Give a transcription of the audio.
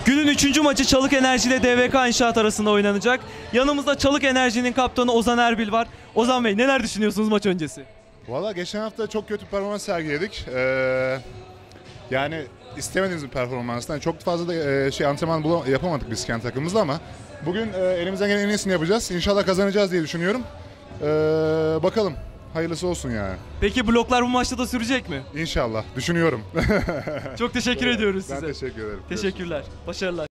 Günün 3. maçı Çalık Enerji ile DVK İnşaat arasında oynanacak. Yanımızda Çalık Enerji'nin kaptanı Ozan Erbil var. Ozan Bey, neler düşünüyorsunuz maç öncesi? Valla geçen hafta çok kötü performans sergiledik. Yani istemediğimiz bir performanstan çok fazla da antrenman yapamadık biz kendi takımımızda ama bugün elimizden gelen en iyisini yapacağız. İnşallah kazanacağız diye düşünüyorum. Bakalım. Hayırlısı olsun yani. Peki bloklar bu maçta da sürecek mi? İnşallah. Düşünüyorum. Çok teşekkür ediyoruz size. Ben teşekkür ederim. Teşekkürler. Başarılar.